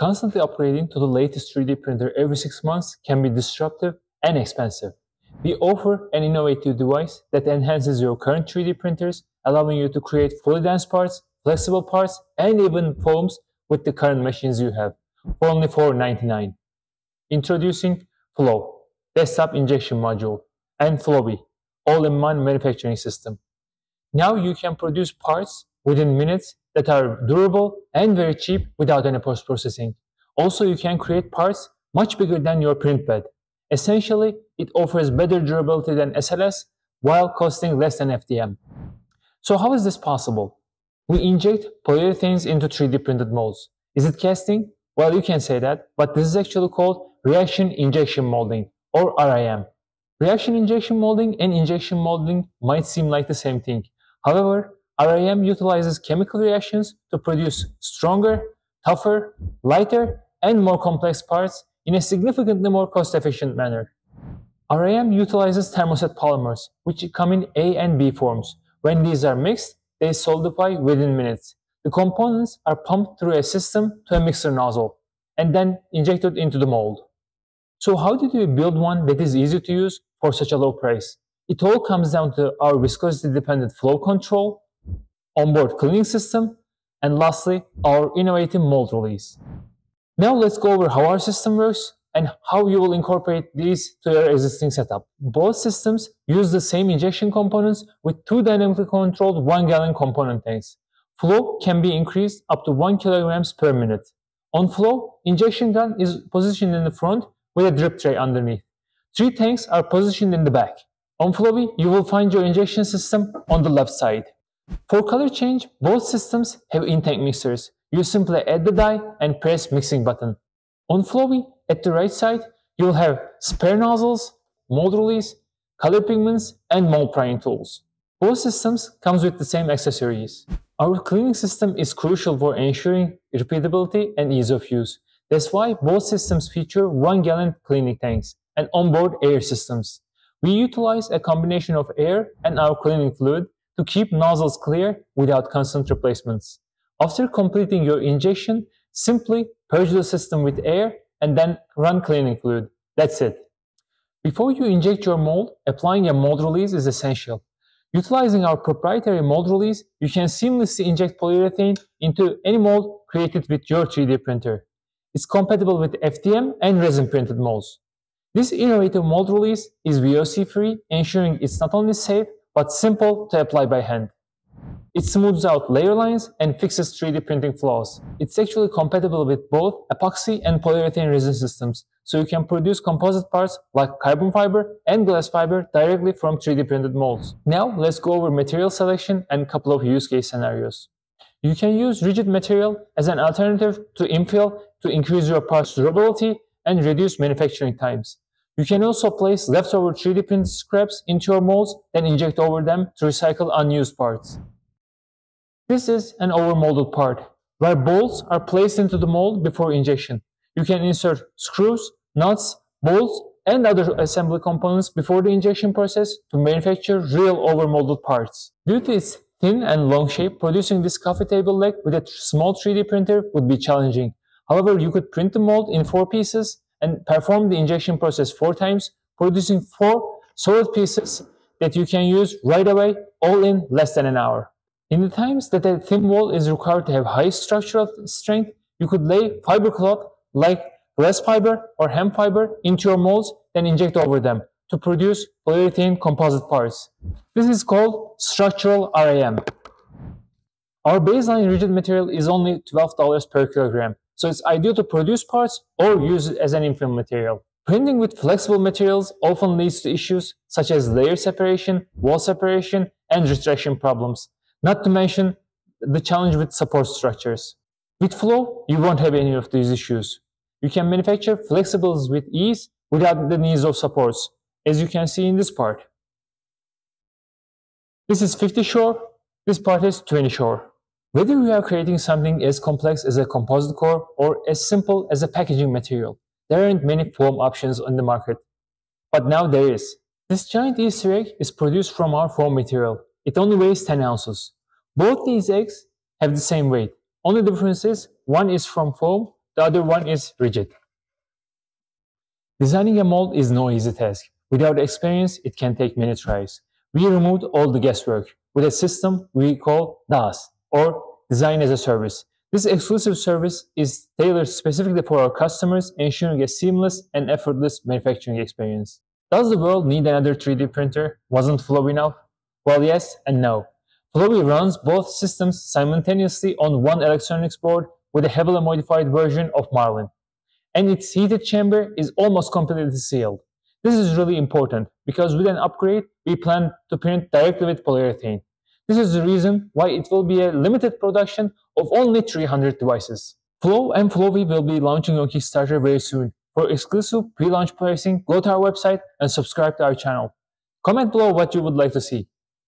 Constantly upgrading to the latest 3D printer every 6 months can be disruptive and expensive. We offer an innovative device that enhances your current 3D printers, allowing you to create fully dense parts, flexible parts, and even foams with the current machines you have for only $499. Introducing Flovv Desktop Injection Module and Flovv-e all-in-one manufacturing system. Now you can produce parts within minutes that are durable and very cheap without any post-processing. Also, you can create parts much bigger than your print bed. Essentially, it offers better durability than SLS while costing less than FDM. So how is this possible? We inject polyurethanes into 3D printed molds. Is it casting? Well, you can say that, but this is actually called reaction injection molding, or RIM. Reaction injection molding and injection molding might seem like the same thing. However, RIM utilizes chemical reactions to produce stronger, tougher, lighter, and more complex parts in a significantly more cost-efficient manner. RIM utilizes thermoset polymers, which come in A and B forms. When these are mixed, they solidify within minutes. The components are pumped through a system to a mixer nozzle, and then injected into the mold. So how did we build one that is easy to use for such a low price? It all comes down to our viscosity-dependent flow control, onboard cleaning system, and lastly, our innovative mold release. Now let's go over how our system works and how you will incorporate these to your existing setup. Both systems use the same injection components with two dynamically controlled 1-gallon component tanks. Flow can be increased up to 1 kg per minute. On Flow, injection gun is positioned in the front with a drip tray underneath. 3 tanks are positioned in the back. On Flovv-e, you will find your injection system on the left side. For color change, both systems have in-tank mixers. You simply add the dye and press mixing button. On Flovv-e, at the right side, you will have spare nozzles, mold release, color pigments, and mold prying tools. Both systems comes with the same accessories. Our cleaning system is crucial for ensuring repeatability and ease of use. That's why both systems feature 1-gallon cleaning tanks and onboard air systems. We utilize a combination of air and our cleaning fluid to keep nozzles clear without constant replacements. After completing your injection, simply purge the system with air and then run cleaning fluid. That's it. Before you inject your mold, applying a mold release is essential. Utilizing our proprietary mold release, you can seamlessly inject polyurethane into any mold created with your 3D printer. It's compatible with FDM and resin printed molds. This innovative mold release is VOC-free, ensuring it's not only safe, but simple to apply by hand. It smooths out layer lines and fixes 3D printing flaws. It's actually compatible with both epoxy and polyurethane resin systems, so you can produce composite parts like carbon fiber and glass fiber directly from 3D printed molds. Now let's go over material selection and a couple of use case scenarios. You can use rigid material as an alternative to infill to increase your part's durability and reduce manufacturing times. You can also place leftover 3D printed scraps into your molds, then inject over them to recycle unused parts. This is an overmolded part, where bolts are placed into the mold before injection. You can insert screws, nuts, bolts, and other assembly components before the injection process to manufacture real overmolded parts. Due to its thin and long shape, producing this coffee table leg with a small 3D printer would be challenging. However, you could print the mold in 4 pieces and perform the injection process 4 times, producing 4 solid pieces that you can use right away, all in less than an hour. In the times that a thin wall is required to have high structural strength, you could lay fiber cloth like glass fiber or hemp fiber into your molds, then inject over them to produce polyurethane composite parts. This is called structural RIM. Our baseline rigid material is only $12 per kilogram, so it's ideal to produce parts or use it as an infill material. Printing with flexible materials often leads to issues such as layer separation, wall separation, and retraction problems, not to mention the challenge with support structures. With Flovv, you won't have any of these issues. You can manufacture flexibles with ease without the needs of supports, as you can see in this part. This is 50 shore, this part is 20 shore. Whether you are creating something as complex as a composite core or as simple as a packaging material, there aren't many foam options on the market. But now there is. This giant Easter egg is produced from our foam material. It only weighs 10 ounces. Both these eggs have the same weight. Only difference is one is from foam the other one is rigid. Designing a mold is no easy task. Without experience, it can take many tries. We removed all the guesswork with a system we call DaaS, or Design as a Service. This exclusive service is tailored specifically for our customers, ensuring a seamless and effortless manufacturing experience. Does the world need another 3D printer? Wasn't Flovv enough? Well, yes and no. Flovv runs both systems simultaneously on one electronics board with a heavily modified version of Marlin, and its heated chamber is almost completely sealed. This is really important because with an upgrade, we plan to print directly with polyurethane. This is the reason why it will be a limited production of only 300 devices. Flovv and Flovv will be launching on Kickstarter very soon. For exclusive pre-launch pricing, go to our website and subscribe to our channel. Comment below what you would like to see.